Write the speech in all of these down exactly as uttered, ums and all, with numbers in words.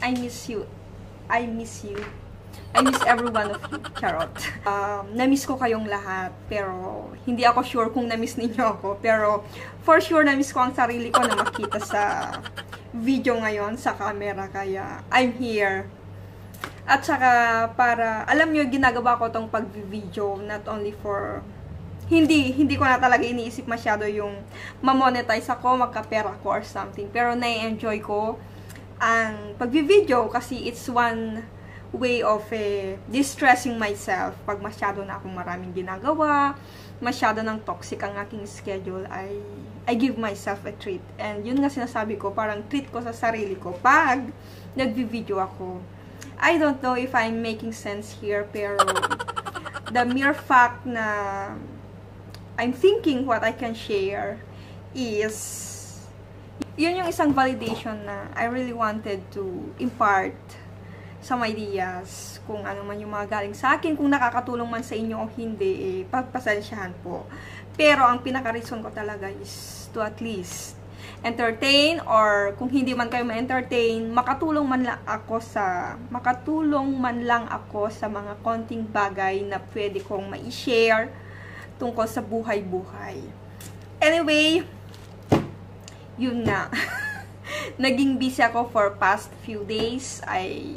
I miss you. I miss you. I miss every one of you. Charot. Um, na-miss ko kayong lahat. Pero, hindi ako sure kung na-miss ninyo ako. Pero, for sure, na-miss ko ang sarili ko na makita sa video ngayon, sa camera. Kaya, I'm here. At saka, para, alam nyo, ginagawa ko tong pag-video, not only for, hindi, hindi ko na talaga iniisip masyado yung ma-monetize ako, magka-pera ko or something. Pero, na-enjoy ko ang pag-video kasi it's one way of eh, distressing myself. Pag masyado na akong maraming ginagawa, masyado ng toxic ang aking schedule, I, I give myself a treat. And yun nga sinasabi ko, parang treat ko sa sarili ko pag nag-video ako. I don't know if I'm making sense here, pero the mere fact na I'm thinking what I can share is yun yung isang validation na I really wanted to impart some ideas, kung ano man yung mga galing sa akin, kung nakakatulong man sa inyo o hindi, eh, pagpasensyahan po. Pero ang pinaka-reason ko talaga is to at least entertain, or kung hindi man kayo ma-entertain, makatulong man lang ako sa, makatulong man lang ako sa mga konting bagay na pwede kong ma-share tungkol sa buhay-buhay. Anyway, yun na. Naging busy ako for past few days. I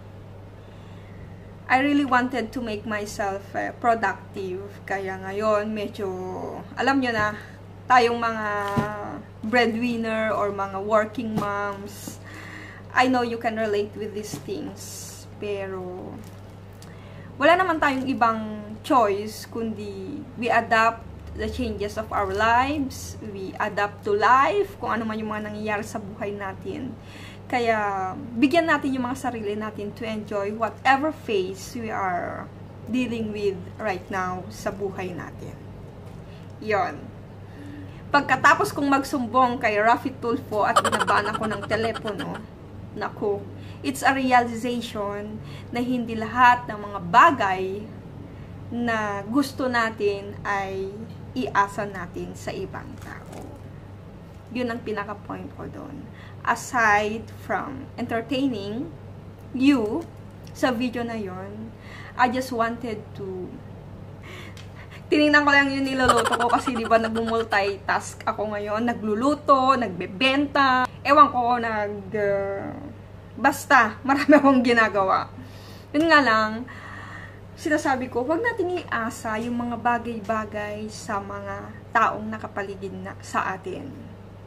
I really wanted to make myself uh, productive. Kaya ngayon, medyo, alam nyo na, tayong mga breadwinner or mga working moms, I know you can relate with these things. Pero, wala naman tayong ibang choice, kundi we adapt the changes of our lives, we adapt to life, kung ano man yung mga nangyayari sa buhay natin. Kaya, bigyan natin yung mga sarili natin to enjoy whatever phase we are dealing with right now sa buhay natin. Yon. Pagkatapos kong magsumbong kay Rafi Tulfo at binaban ako ng telepono, naku, it's a realization na hindi lahat ng mga bagay na gusto natin ay iasa natin sa ibang tao. Yun ang pinaka-point ko doon. Aside from entertaining you sa video na yon, I just wanted to tinignan ko lang yung niluluto ko kasi di ba nag-multitask ako ngayon, nagluluto, nagbebenta, ewan ko, nag uh, basta, marami akong ginagawa. Yun nga lang, sinasabi ko, huwag natin iasa yung mga bagay-bagay sa mga taong nakapaligid na sa atin.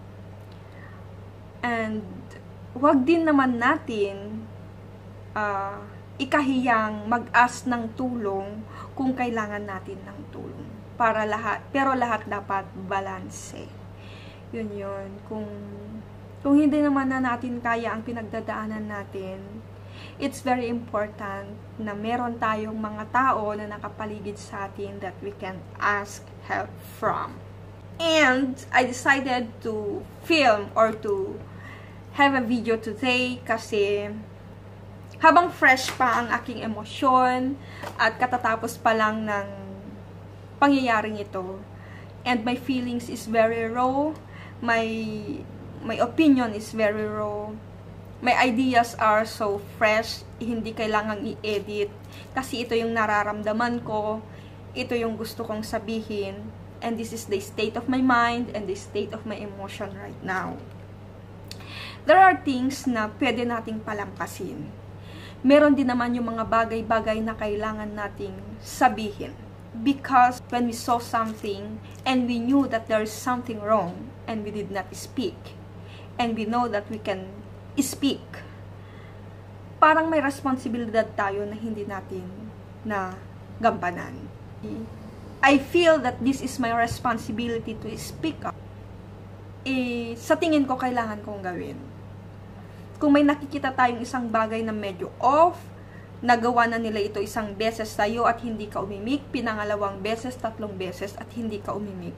And, huwag din naman natin uh, ikahiyang mag-ask ng tulong kung kailangan natin ng tulong. Para lahat, pero lahat dapat balanse. Yun yun. Kung, kung hindi naman na natin kaya ang pinagdadaanan natin, it's very important na meron tayong mga tao na nakapaligid sa atin that we can ask help from. And I decided to film or to have a video today kasi habang fresh pa ang aking emosyon at katatapos pa lang ng pangyayaring ito, and my feelings is very raw, my my opinion is very raw, my ideas are so fresh, hindi kailangang i-edit kasi ito yung nararamdaman ko, ito yung gusto kong sabihin, and this is the state of my mind and the state of my emotion right now. There are things na pwede nating palampasin. Meron din naman yung mga bagay-bagay na kailangan nating sabihin. Because when we saw something and we knew that there is something wrong and we did not speak, and we know that we can speak, parang may responsibilidad tayo na hindi natin na gampanan. I feel that this is my responsibility to speak up. Eh, sa tingin ko, kailangan kong gawin. Kung may nakikita tayong isang bagay na medyo off, nagawa na nila ito isang beses sa'yo at hindi ka umimik, pinangalawang beses, tatlong beses at hindi ka umimik.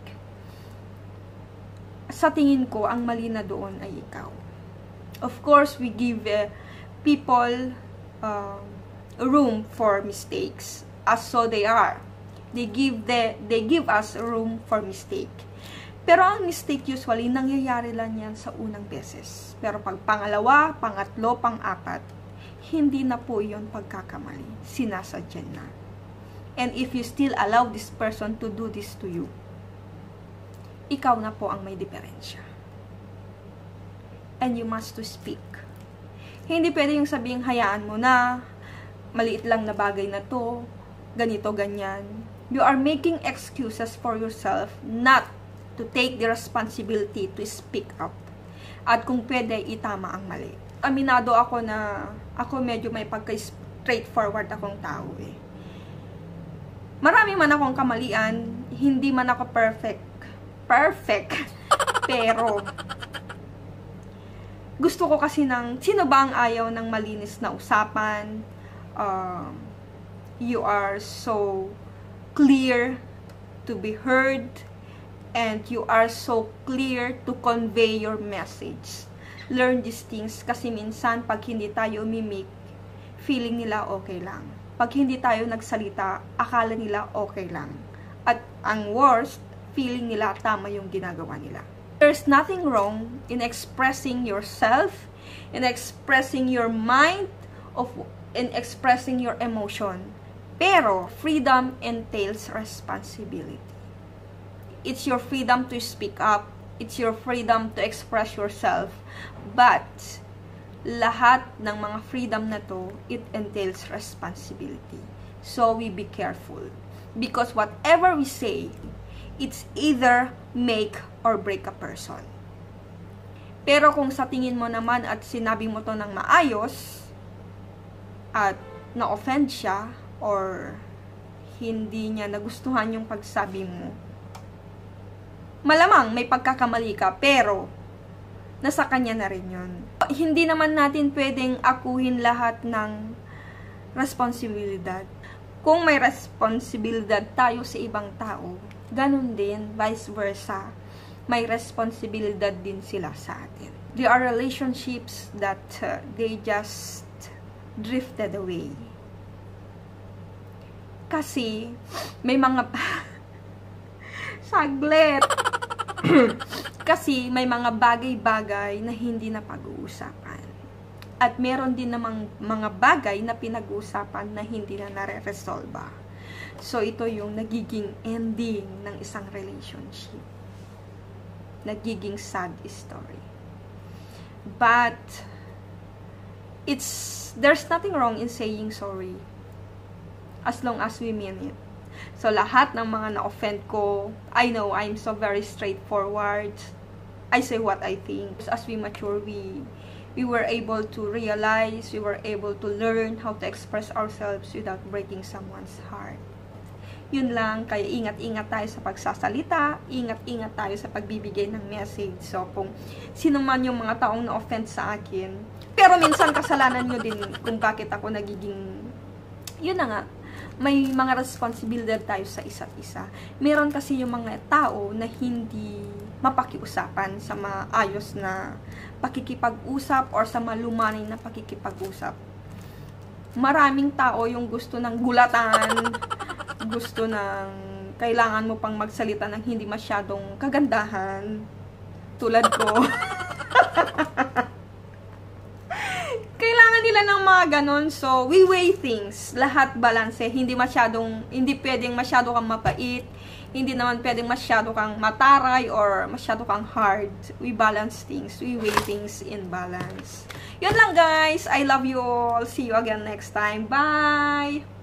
Sa tingin ko, ang mali na doon ay ikaw. Of course, we give uh, people uh, room for mistakes, as so they are. They give, the, they give us room for mistake. Pero ang mistake usually, nangyayari lang yan sa unang beses. Pero pag pangalawa, pangatlo, pang-apat, hindi na po yon pagkakamali. Sinasadya na. And if you still allow this person to do this to you, ikaw na po ang may diferensya. And you must to speak. Hindi pwede yung sabing hayaan mo na, maliit lang na bagay na to, ganito, ganyan. You are making excuses for yourself not to take the responsibility to speak up. At kung pwede, itama ang mali. Aminado ako na ako medyo may pagka-straightforward akong tao eh. Marami man akong kamalian, hindi man ako perfect. Perfect. Pero, gusto ko kasi ng, sino ba ang ayaw ng malinis na usapan? Uh, you are so clear to be heard, and you are so clear to convey your message. Learn these things kasi minsan pag hindi tayo umimik, feeling nila okay lang. Pag hindi tayo nagsalita, akala nila okay lang. At ang worst, feeling nila tama yung ginagawa nila. There's nothing wrong in expressing yourself, in expressing your mind, of in expressing your emotion. Pero freedom entails responsibility. It's your freedom to speak up. It's your freedom to express yourself. But, lahat ng mga freedom na to, it entails responsibility. So, we be careful. Because whatever we say, it's either make or break a person. Pero kung sa tingin mo naman at sinabi mo to ng maayos, at na-offend siya, or hindi niya nagustuhan yung pagsabi mo, malamang may pagkakamali ka, pero nasa kanya na rin yun. Hindi naman natin pwedeng akuhin lahat ng responsibilidad. Kung may responsibilidad tayo sa ibang tao, ganun din, vice versa, may responsibilidad din sila sa atin. There are relationships that uh, they just drifted away. Kasi, may mga saglit. Kasi may mga bagay-bagay na hindi na pag-uusapan. At meron din namang mga bagay na pinag-uusapan na hindi na nare-resolve. So, ito yung nagiging ending ng isang relationship. Nagiging sad story. But, it's, there's nothing wrong in saying sorry. As long as we mean it. So, lahat ng mga na-offend ko, I know I'm so very straightforward. I say what I think. As we mature, we we were able to realize, we were able to learn how to express ourselves without breaking someone's heart. Yun lang, kaya ingat-ingat tayo sa pagsasalita, ingat-ingat tayo sa pagbibigay ng message. So, kung sino man yung mga taong na-offend sa akin, pero minsan kasalanan nyo din kung bakit ako nagiging, yun na nga, may mga responsibilidad tayo sa isa't isa. Meron kasi yung mga tao na hindi mapakiusapan sa maayos na pakikipag-usap or sa malumanay na pakikipag-usap. Maraming tao yung gusto ng gulatan, gusto ng kailangan mo pang magsalita ng hindi masyadong kagandahan, tulad ko. Kailangan nila ng mga ganon. So, we weigh things. Lahat balance. Hindi masyadong, hindi pwedeng masyado kang mapait. Hindi naman pwedeng masyado kang mataray or masyado kang hard. We balance things. We weigh things in balance. Yun lang guys. I love you all. See you again next time. Bye!